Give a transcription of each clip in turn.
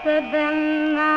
சதன்னா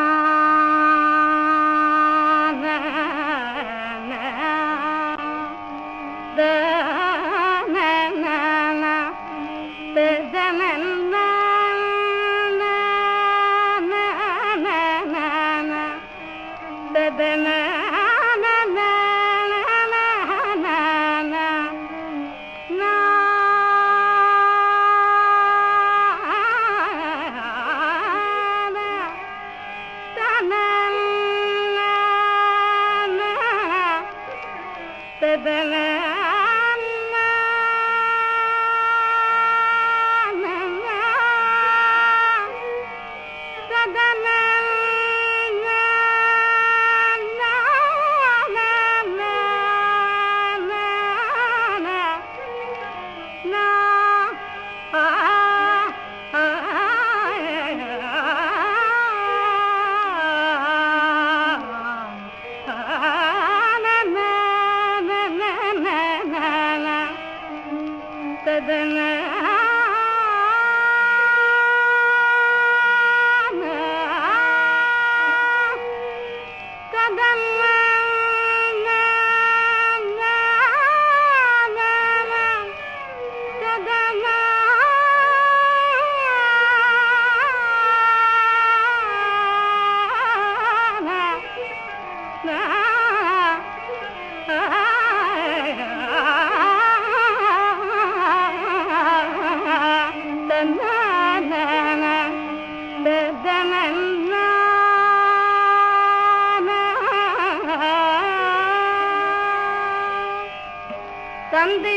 தந்தை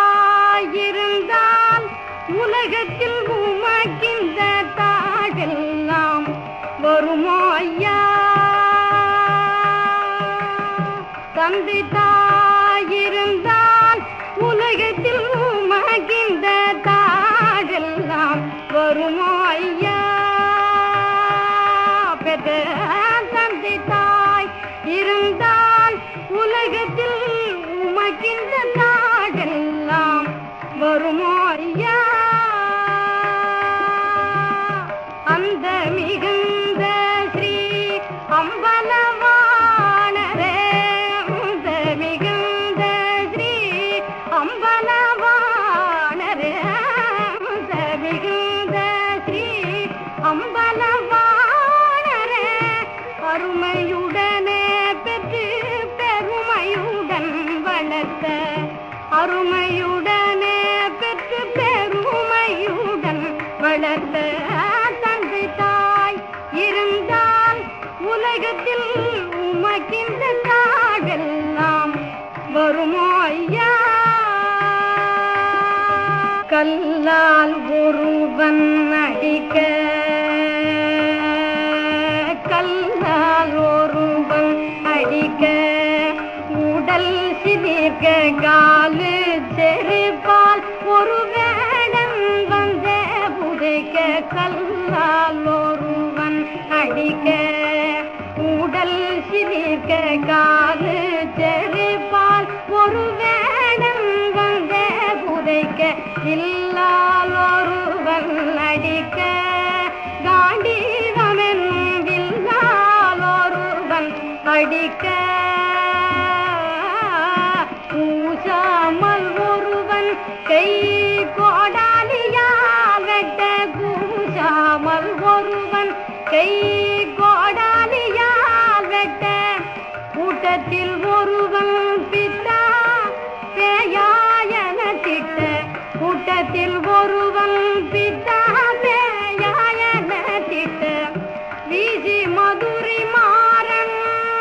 தாயிருந்தால் உலகத்தில் உமக்கின்ற தாழெல்லாம் வருமோ ஐயா? தந்தை தாயிருந்தால் உலகத்தில் உமக்கின்ற தாழெல்லாம் வருமோ ஐயா? பெற்ற தந்தை தாய் இருந்தால் உலகத்தில் உமக்கின்ற தாழெல்லாம் வருமோ ஐயா? அந்த மிகுந்த ஸ்ரீ அம்பலவாணரே, அந்த மிகுந்த ஸ்ரீ அம்பலவாணரே, அந்த மிகுந்த ஸ்ரீ அம்பலவாணரே, அருமையுடனே பெற்று பெருமையுடன் வளர்த்த, அருமையுடனே பெற்று பெருமையுடன் வளர்த்த தந்தை தாய் இருந்தால் உலகத்தில் உமக்கின்ற தாழெல்லாம் வருமோ ஐயா? கல்லால் ஒருவன் அடிக்க, கல்லால் ஒருவன் அடிக்க, உடல் சிலிர்க்க காலு செருப்பால் ஒரு வேடன் வந்தே புதைக்க. கல்லால் ஒருவன் அடிக்க, உடல் சிலிர்க்க காலு செருப்பால் ஒரு வேடன் வந்தே புதைக்க. இல்லால் ஒருவன் அடிக்க காண்டீவமென் வில்லால் ஒருவன் அடிக்க, கூசாமல் ஒருவன் கை கோடாலியால் வெட்ட, கூசாமல் ஒருவன் கை கோடாலியால் வெட்ட. கூட்டத்தில் ஒருவன் பித்தா பேயாயன திட்ட, கூட்டத்தில் ஒருவன் பித்தா பேயாயன திட்ட. வீசி மதுரை மாறன்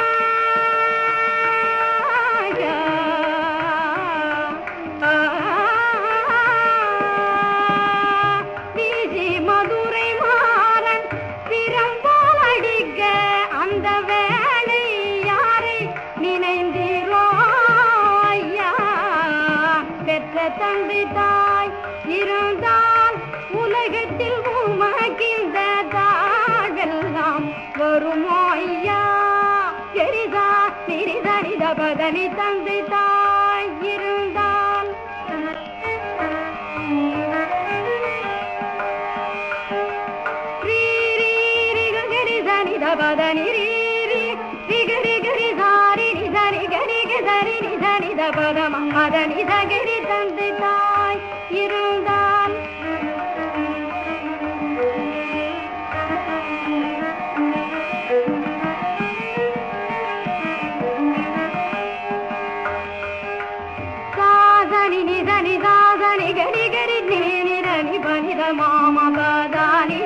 வீசி மதுரை மாறன் திறம்பால் அடிக்க, அந்த வேளை யாரை நினைந்தீரோ ஐயா? பெற்ற தந்தை தாய் இருந்தால் உலகத்தில் உமக்கின்ற தாழெல்லாம் வருமோ ஐயா? எரிதா சிறிதரித பதனி தந்தை தாய் இருந்தால் ரீரீரிகள் பத நிரி ரிகரி கரி சாரி நிதரி கரி கரி நிதனி தபத மத நிதகரி தந்தை தாய் இருந்தால் சாதனி நிதனி சாதனி கரி கரி நிரனி பனித மாம பதானி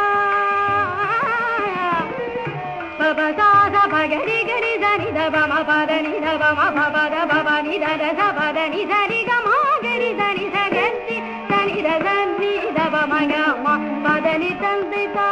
பபதாத பகரி கரி தனி தபம பதனி தபம பபத பபனி தத பதனி தரி கமா கரி தனி சகரி தனி தனி தபம கமா பதனி தந்தை